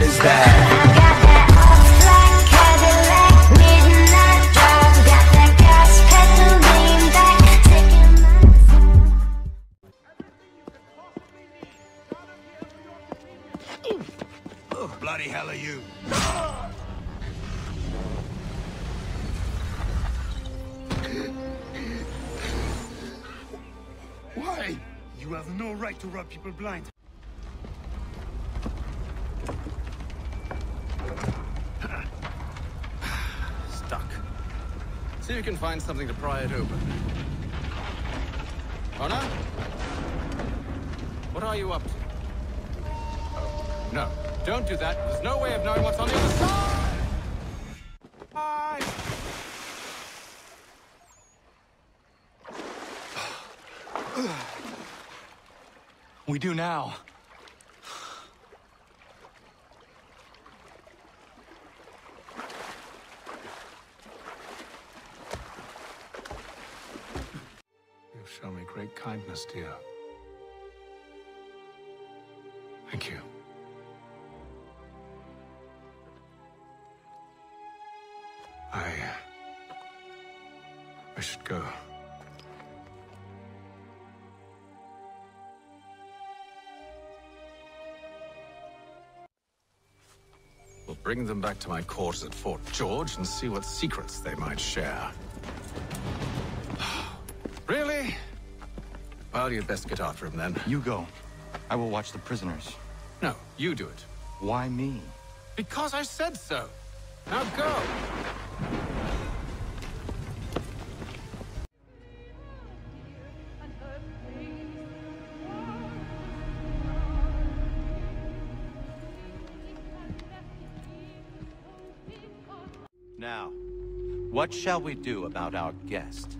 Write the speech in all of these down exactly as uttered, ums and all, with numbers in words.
is that? Bloody hell are you? Why? You have no right to rub people blind. Stuck. See if you can find something to pry it open. Honor? What are you up to? Oh, no. Don't do that. There's no way of knowing what's on the other side! Bye! We do now. You show me great kindness, dear. Thank you. I... I should go. We'll bring them back to my quarters at Fort George and see what secrets they might share. Really? Well, you'd best get after him then. You go. I will watch the prisoners. No, you do it. Why me? Because I said so. Now go! Now, what shall we do about our guest?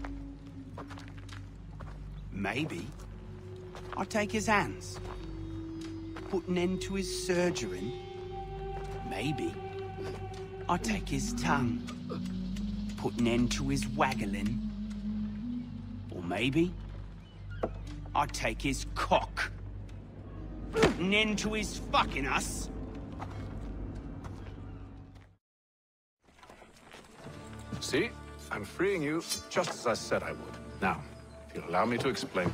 Maybe. I'll take his hands. Put an end to his surgering. Maybe. I'll take his tongue. Put an end to his waggling. Or maybe I'll take his cock. Put an end to his fucking us. See? I'm freeing you, just as I said I would. Now, if you'll allow me to explain.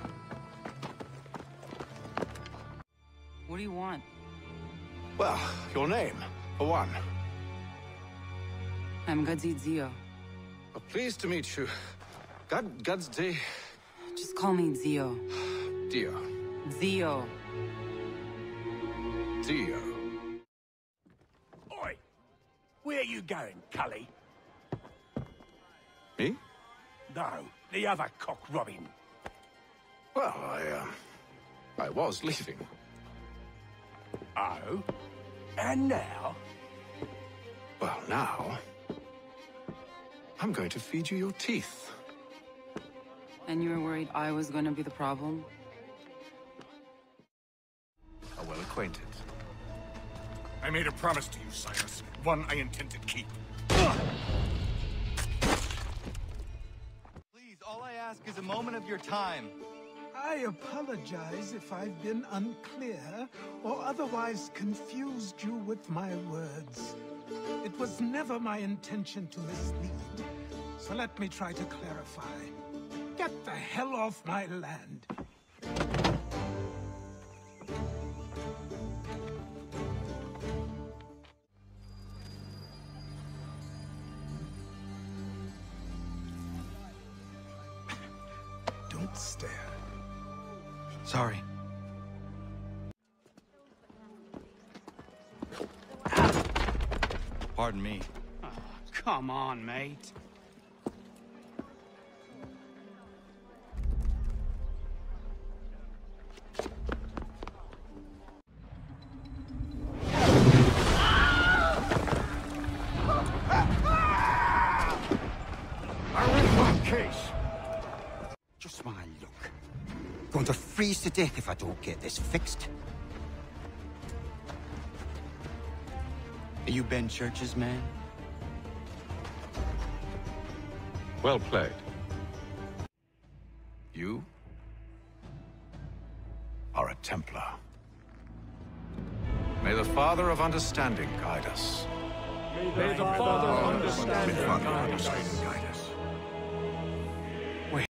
What do you want? Well, your name, for one. I'm Gadzi Zio. Well, pleased to meet you. God, God's day. Just call me Zio. Dio. Zio. Dio. Oi! Where you going, Cully? Me? No, the other cock Robin. Well, I, uh... I was leaving. Oh? And now? Well, now... I'm going to feed you your teeth. And you were worried I was gonna be the problem? Are well acquainted. I made a promise to you, Cyrus. One I intend to keep. Please, all I ask is a moment of your time. I apologize if I've been unclear or otherwise confused you with my words. It was never my intention to mislead, so let me try to clarify. Get the hell off my land. Don't stare. Sorry. Pardon me. Oh, come on, mate. Just my luck. Going to freeze to death if I don't get this fixed. Are you Ben Church's man? Well played. You are a Templar. May the Father of Understanding guide us. May the Father of Understanding guide us.